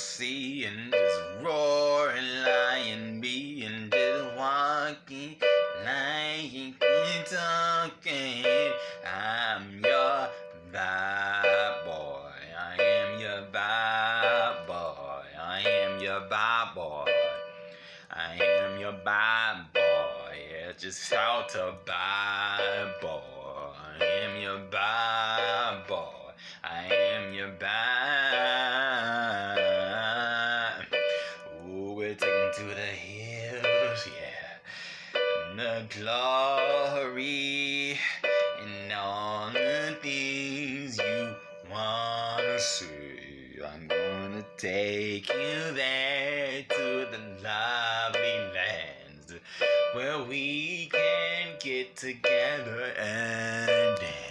sea and just roaring lion being just walking, lying, talking. I'm your bad boy. I am your bad boy. I am your bad boy. I am your bad boy. Yeah, just shout a bad boy. I am your bad boy. I am your bad. Ooh, we're taking to the hills, yeah. And the glory and all the things you wanna see. I'm gonna take you there to the lovely lands where we can get together and dance.